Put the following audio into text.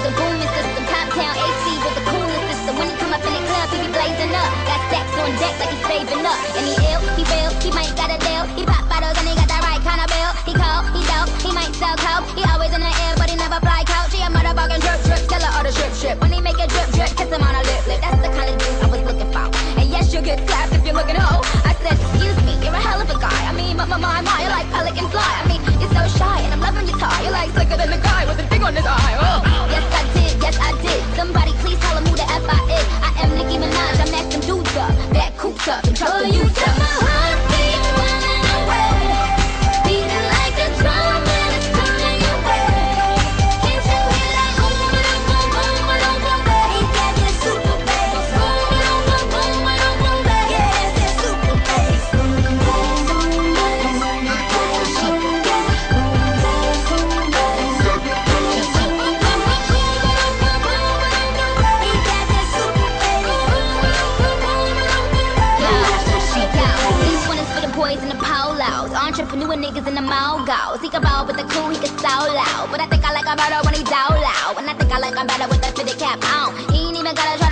system, booming system, top town AC with the cooling system. When he come up in the club, he be blazing up. Got stacks on deck like he's saving up. And he ill, he real, he might got a deal. He pop bottles and he got the right kind of bill. He cold, he dope, he might sell coke. He always in the air, but he never fly couch. He a motherfucking drip drip, seller of the drip. When he make a drip drip, kiss him on a lip. That's the kind of dude I was looking for. And yes, you'll get slapped if you're looking hoe. I said, excuse me, you're a hell of a guy. I mean, my, you're like pelican fly. I mean, you're so shy, and I'm loving your tie. You're like slicker than the guy with the thing on his eye. Oh. Yes I did. Somebody please tell him who the F I is. I am Nicki Minaj, I'm next some dudes up. Back coops up, and trust the youth up. My heartbeat running away, beating like a drum and it's coming your way. Can't you hear that boom, boom, boom, boom, boom, boom, boom? He got that super bass. Boom, boom, boom, boom, boom, boom, boom. Yeah, that's that super bass. Boom, boom, boom, boom, boom, boys in the polos, entrepreneur niggas in the mogos. He can roll with the cool, he can solo. But I think I like him better when he down low. And I think I like him better with that fitted cap on. He ain't even got a